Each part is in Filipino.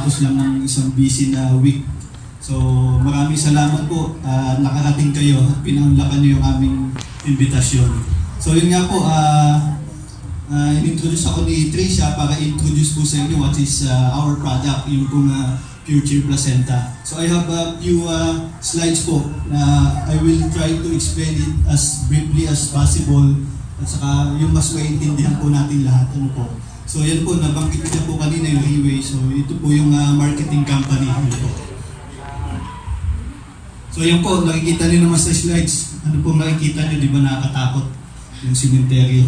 kakatapos lang ng isang busy na week. So maraming salamat po, nakarating kayo at pinaunlakan niyo yung aming invitasyon. So yun nga po, in-introduce ako ni Tricia para introduce po sa inyo what is our product, yung pong Pure Placenta. So I have a few slides po na I will try to explain it as briefly as possible at saka yung mas maintindihan po natin lahat. Ano po. So yan po, nabanggit niya po kanina yung Leeway. So ito po yung marketing company. Ano po. So yan po, nakikita niyo naman sa slides. Ano po nakikita niyo, di ba nakakatakot yung simenteryo.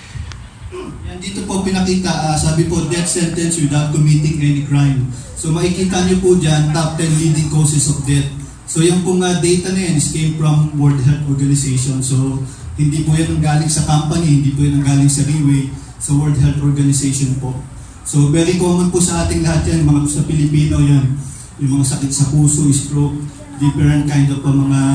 Yan dito po pinakita, sabi po, death sentence without committing any crime. So makikita niyo po dyan, top 10 leading causes of death. So yung pong data na yan is came from World Health Organization. So hindi po yan ang galing sa company, hindi po yan ang galing sa Leeway, sa World Health Organization po. So very common po sa ating lahat yan, mga sa Pilipino yan. Yung mga sakit sa puso, stroke, different kind of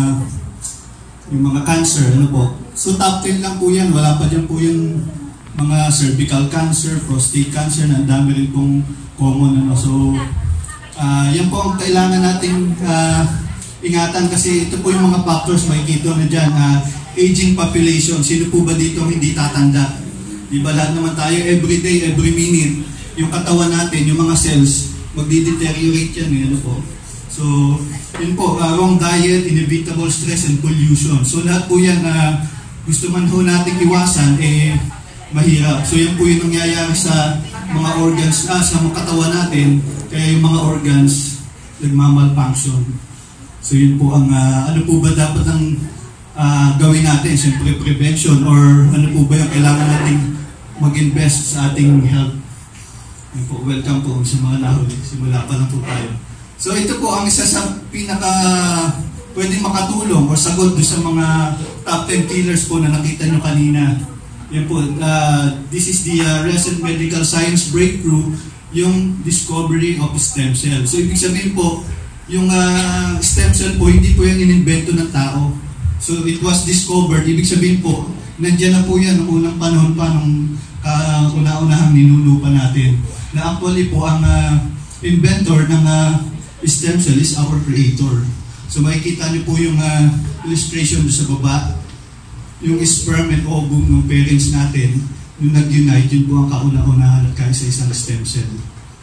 yung mga cancer, ano po. So top 10 lang po yan, wala pa dyan po yung mga cervical cancer, prostate cancer, na dami rin pong common. Ano. So yan po ang kailangan nating ingatan kasi ito po yung mga factors makikita na dyan. Aging population, sino po ba dito hindi tatanda? Di ba lahat naman tayo, every day, every minute, yung katawan natin, yung mga cells, magdi-deteriorate yan. Ano po. So, yun po, wrong diet, inevitable stress, and pollution. So, lahat po yan na gusto man ho natin iwasan, mahirap. So, yan po yung nangyayari sa mga organs, sa mga katawan natin, kaya yung mga organs, nagmamalfunction. So, yun po ang, ano po ba dapat ang gawin natin? Siyempre, prevention, or ano po ba yung kailangan natin mag-invest sa ating health? Yun po, welcome po sa mga nahuli. Simula pa lang po tayo. So ito po ang isa sa pinaka pwedeng makatulong o sagot sa mga top 10 killers po na nakita nyo kanina. Yan po, this is the recent medical science breakthrough, yung discovery of stem cell. So ibig sabihin po, yung stem cell po, hindi po yung inimbento ng tao. So it was discovered, ibig sabihin po, nandiyan na po yan noong unang panahon pa nung una-unahang ninuno pa natin. Na actually po ang inventor ng stem cell is our creator. So makikita niyo po yung illustration sa baba, yung sperm and ovum ng parents natin, yung nag-unite, yun po ang kauna-unahan at kaya sa isang stem cell.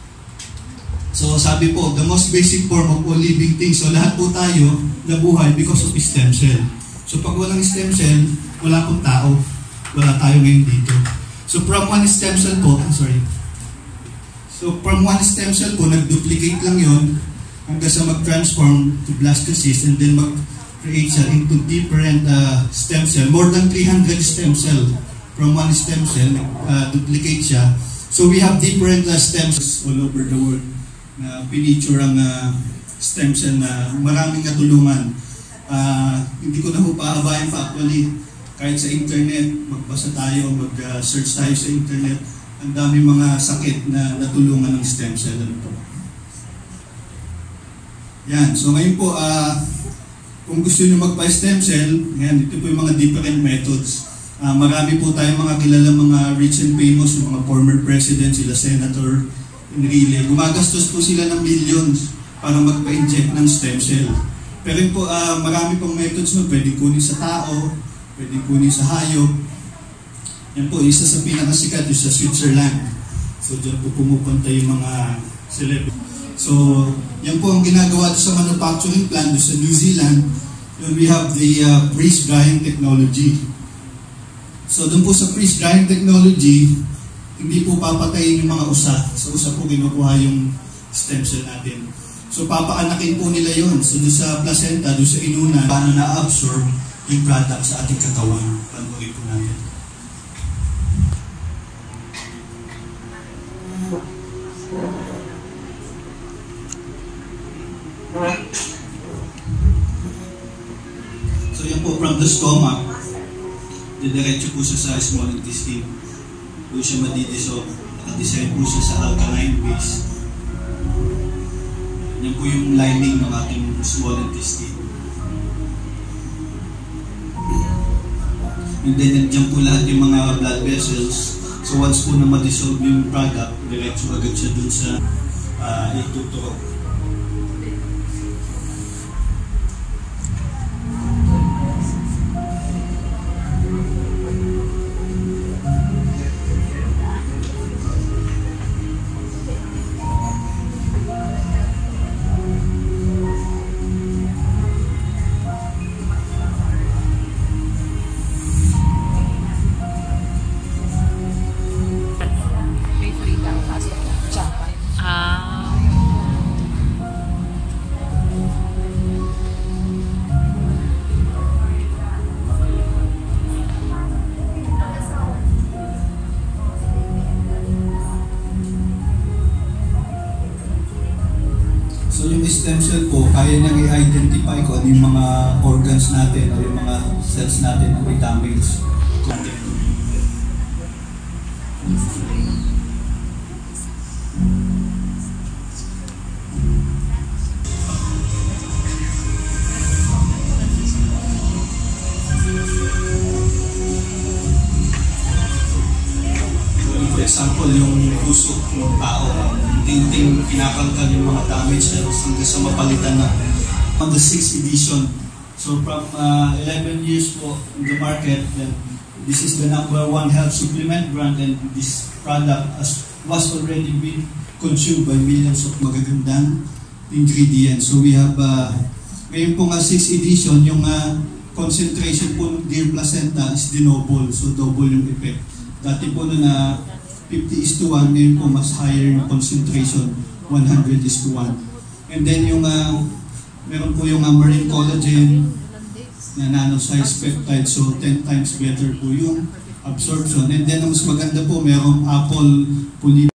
So sabi po, the most basic form of all living things, so lahat po tayo nabuhay because of stem cell. So pag walang stem cell, wala pong tao, wala tayo ngayon dito. So from one stem cell po, So from one stem cell po, nag-duplicate lang yun hanggang sa mag-transform to blastocyst and then mag-create siya into different stem cell. More than 300 stem cell from one stem cell, duplicate siya. So we have different stem cells all over the world na pinicture ang stem cell na maraming natulungan. Hindi ko na po pahabayan pa actually. Kahit sa internet, magbasa tayo, mag-search tayo sa internet, ang dami mga sakit na natulungan ng stem cell. Ano po. Yan. So ngayon po, kung gusto nyo magpa-stem cell, yan, ito po yung mga different methods. Marami po tayong mga kilala mga rich and famous, yung mga former presidents, sila Senator Enrile. Gumagastos po sila ng millions para magpa-inject ng stem cell. Pero yun po, marami pong methods mo. Pwede kunin sa tao, pwede kunin sa hayop. Yan po, isa sa pinakasikat yung sa Switzerland. So dyan po pumupunta yung mga celebrities. So, yan po ang ginagawa sa manufacturing plant sa New Zealand. We have the freeze drying technology. So, doon po sa freeze drying technology, hindi po papatayin yung mga usa. Sa usa po kinukuha yung stem cell natin. So, papaanakin po nila yon. So, doon sa placenta, doon sa inuna, paano na-absorb yung product sa ating katawan. Panurin po natin. So yan po from the stomach, didiretso po siya sa small intestine. Doon siya madidissolve. Nakadesign po siya sa alkaline base. Yan po yung lining ng ating small intestine. And then nandiyan po lahat yung mga blood vessels. So once po na ma-dissolve yung product, diretso agad siya dun sa ituturo. May free ka pasok ka. Japan. Ah. So yung stem cell po, kaya niyang i-identify kung ano yung mga organs natin o yung mga cells natin na may damage. For example, yung puso ng tao, tinting kinakalkal yung mga damage cells hanggang sa mapalitan na. On the 6th edition, so from 11 years po in the market, then this is the #1 health supplement brand, and this product was already been consumed by millions of magagandang ingredients. So we have, ngayon po nga 6th edition, yung concentration po ng deer placenta is double, so double yung effect. Dati po na 50:1, ngayon po mas higher yung concentration, 100:1. And then yung, meron po yung marine collagen na nano-size peptide, so 10 times better po yung absorption. And then ang mas maganda po, merong apple